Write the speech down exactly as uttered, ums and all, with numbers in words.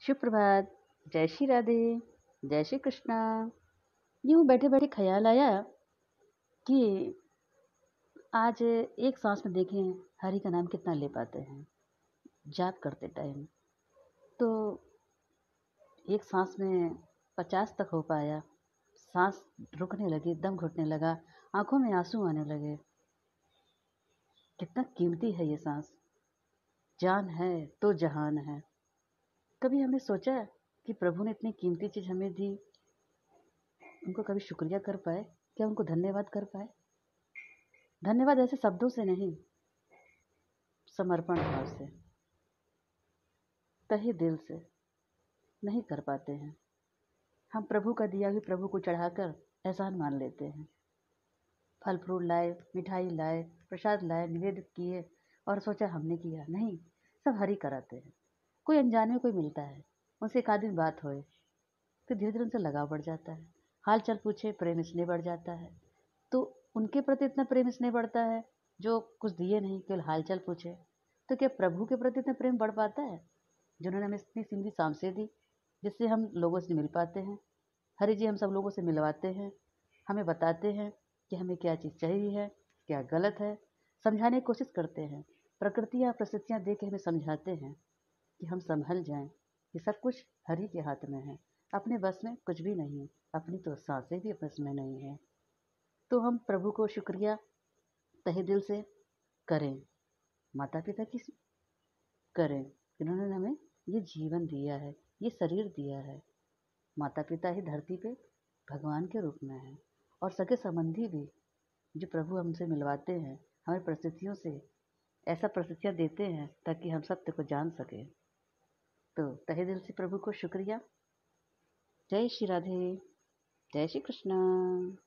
सुप्रभात। जय श्री राधे। जय श्री कृष्णा। यूँ बैठे बैठे ख्याल आया कि आज एक सांस में देखें हरि का नाम कितना ले पाते हैं जाप करते टाइम। तो एक सांस में पचास तक हो पाया। सांस रुकने लगी, दम घुटने लगा, आंखों में आंसू आने लगे। कितना कीमती है ये सांस। जान है तो जहान है। कभी हमने सोचा कि प्रभु ने इतनी कीमती चीज़ हमें दी, उनको कभी शुक्रिया कर पाए? क्या उनको धन्यवाद कर पाए? धन्यवाद ऐसे शब्दों से नहीं, समर्पण भाव से, तहे दिल से नहीं कर पाते हैं। हम प्रभु का दिया हुई प्रभु को चढ़ाकर एहसान मान लेते हैं। फल फ्रूट लाए, मिठाई लाए, प्रसाद लाए, निवेदित किए और सोचा हमने किया। नहीं, सब हरि कराते हैं। कोई अनजाने में कोई मिलता है, उनसे एक आध दिन बात होए, फिर धीरे धीरे उनसे लगाव बढ़ जाता है। हाल चाल पूछे, प्रेम स्नेह बढ़ जाता है। तो उनके प्रति इतना प्रेम स्नेह बढ़ता है जो कुछ दिए नहीं, केवल हाल चाल पूछे। तो क्या प्रभु के प्रति इतना प्रेम बढ़ पाता है जिन्होंने हमें इतनी सिंधी सांसें दी, जिससे हम लोगों से मिल पाते हैं? हरि जी हम सब लोगों से मिलवाते हैं, हमें बताते हैं कि हमें क्या चीज़ चाहिए है, क्या गलत है, समझाने की कोशिश करते हैं। प्रकृतियाँ प्रस्तुतियाँ दे के हमें समझाते हैं कि हम संभल जाएं कि सब कुछ हरि के हाथ में है। अपने बस में कुछ भी नहीं, अपनी तो सांसें भी बस में नहीं है। तो हम प्रभु को शुक्रिया तहे दिल से करें, माता पिता की करें जिन्होंने हमें ये जीवन दिया है, ये शरीर दिया है। माता पिता ही धरती पे भगवान के रूप में है, और सगे संबंधी भी जो प्रभु हमसे मिलवाते हैं, हमें परिस्थितियों से ऐसा परिस्थितियाँ देते हैं ताकि हम सत्य को जान सकें। तो तहे दिल से प्रभु को शुक्रिया। जय श्री राधे। जय श्री कृष्णा।